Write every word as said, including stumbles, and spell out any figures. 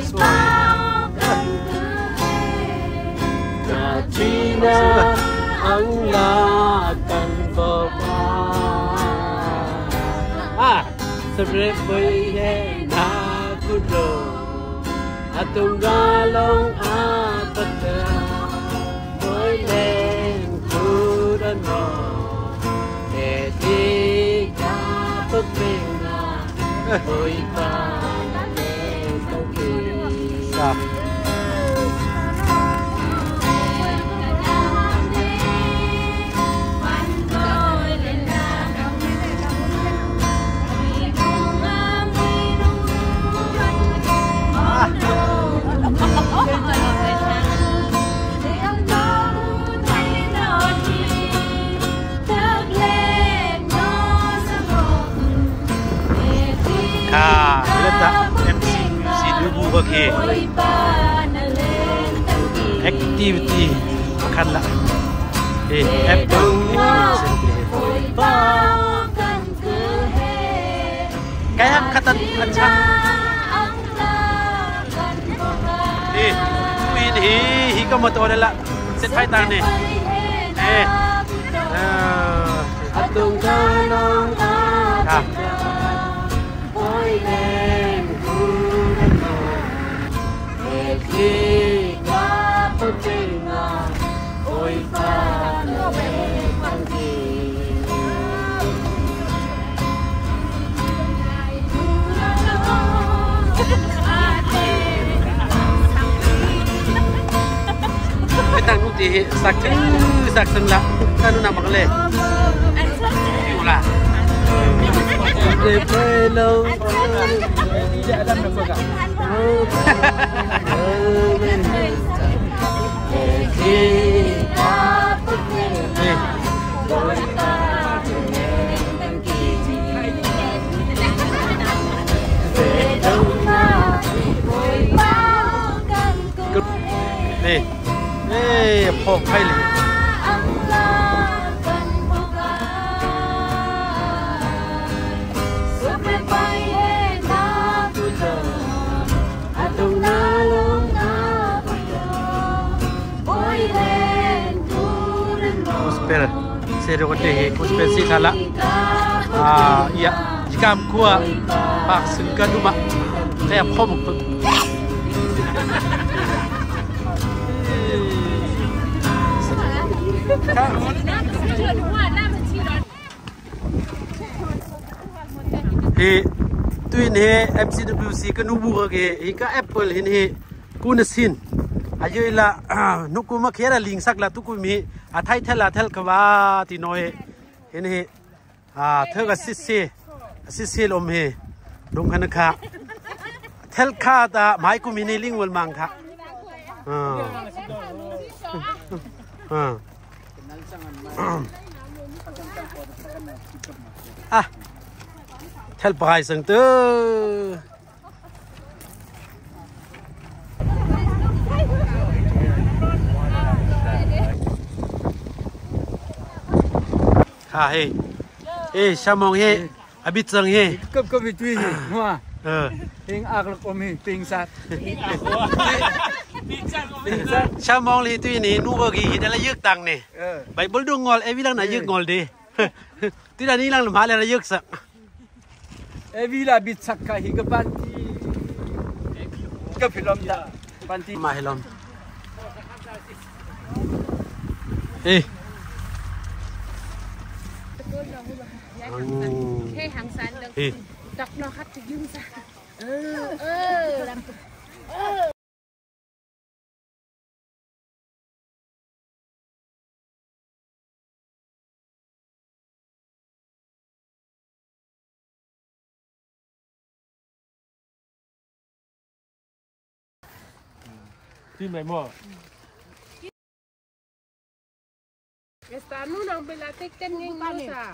สวยChina ang lakan ko pa Ah, sabre boye na kudo Atong galong apata Boy len kudo no Edi ka pagpinga Boy pa na len pagpinga Okay. Activity kan lah. Eh, Apple Kayak kata ancam. Eh, ini hi kamu motor adalah set pai tang ni. Eh. Ah, atung kalong ah. Jika putinga, oi pana pangki. Petang uti sak sak sengla, kanu nama kale. Itulah. Hello. Tidak ada apa kak? Nih, nih, pok kali. Uspel, saya dah kata, uspel si salah. Ah, iya, jika kuah pak sengkan rumah, saya pom. He, tu ini M C W C kan nubu ke, ika Apple ini kunasin. Ayo ila nuku makiara ling sakla tuku mi athai thela thel kawa ti noe ini ah thega sisse sisse lom he dum khana kha thel kha ta mai ku mi ni ling wal mang kha ah ah thel pai sang tu Ah hey, eh, samong hey, abit sang hey. Kep kep itu ini, mua. Eh, Ping agak kami pingsat. samong li tu ini nu bagi kita la yuk tang ni. Baik bol dong ngol, eh bilang na yuk ngol deh. Tidak ni lang mahal la yuk sak. Eh bila bit sakka hingga panti. Kepilom dah, panti. Mahilom. Eh. Thế hàng sản được đọc nó hát thì dương ra. Ừ, ừ, làm ừ. Tim này mua. Está nu nang belatik ten nging sa.